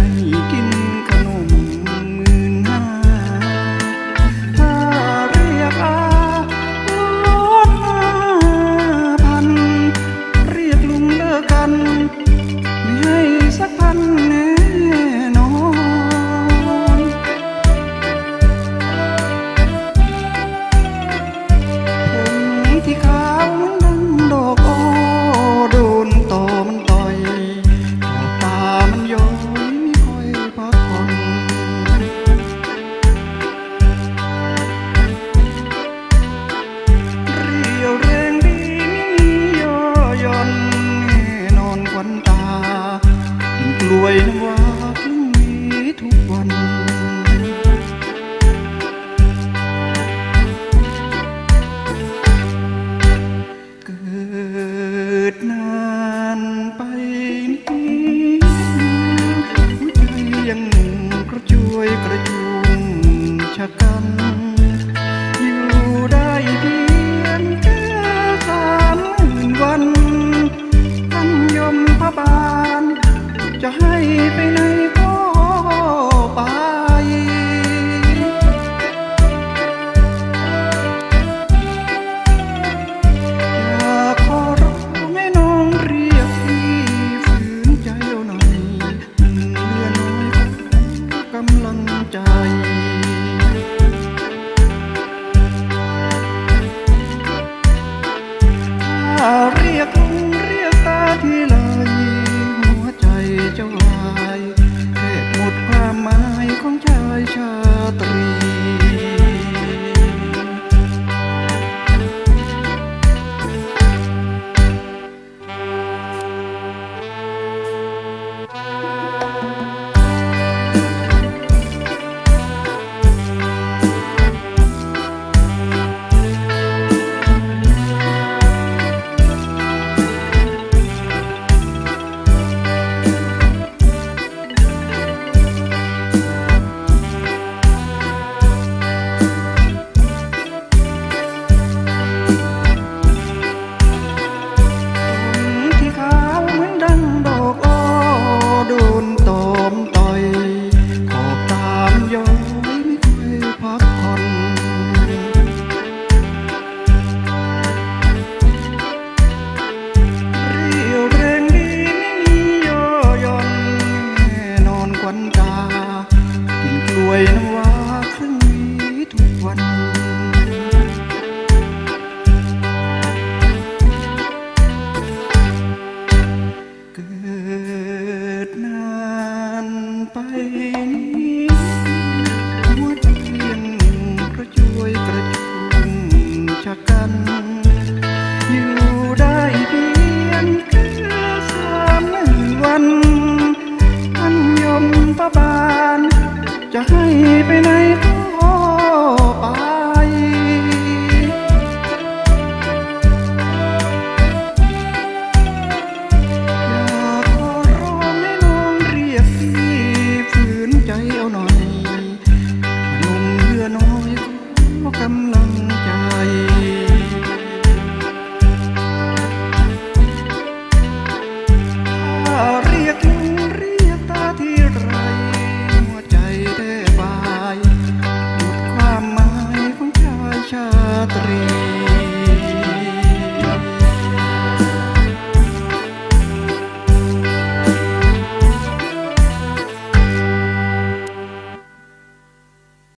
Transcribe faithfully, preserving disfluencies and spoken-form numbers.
กินขนมหมื่นห้าถ้าเรียกอาลดห้าพันเรียกลุงเลิกกันไม่ให้สักพันแน่นอนผมที่ขาวมันดังดอกอ้อโดนตอมันต่อยขอบตามันย้อยไม่ค่อยพักผ่อนเรียวแรงดีไม่มีย่อย่อนแน่นอนควันตากินกล้วยน้ำว้าครึ่งนี้ทุกวันเกิดนานไปนี้หัวใจยังหนุ่มกระจวยกระจุงชะกันอยู่ได้เพียงแค่สามหมื่นวันท่านยมพบาลจะให้ไปไหนก็ไปอยากขอร้องให้น้องเรียกพี่ฝืนใจเอาหน่อยเหลือน้อยของกำลังใจถ้าเรียกลุงเรียกตาทีไรหัวใจเจ้าวายแทบหมดความหมายของชายชาตรีน้ำว้าครึ่งนี้ทุกวันเกิดนานไปนี้หัวใจยังกระจวยกระจุงชะกันอยู่ได้เพียงแค่สามหมื่นวันท่านยมพบาลจะให้ไปไหน